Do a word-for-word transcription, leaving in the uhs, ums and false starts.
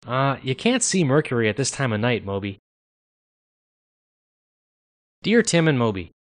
Uh, you can't see Mercury at this time of night, Moby. Dear Tim and Moby,